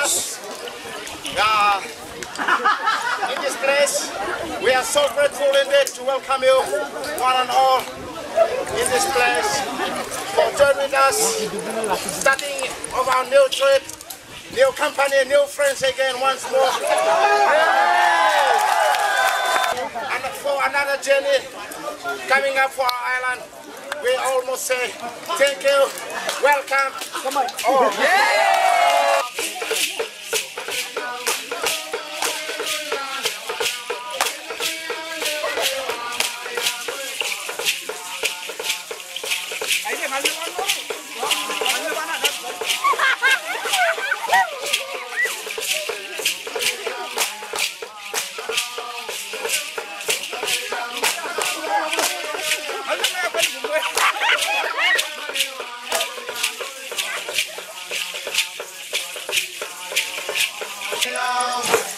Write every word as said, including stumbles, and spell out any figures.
us. Yeah. In this place, we are so grateful indeed to welcome you, one and all, in this place, for joining with us, starting of our new trip, new company, new friends again once more. And for another journey coming up for our island, we almost say thank you, welcome. Come on. Oh. Yeah. Hello.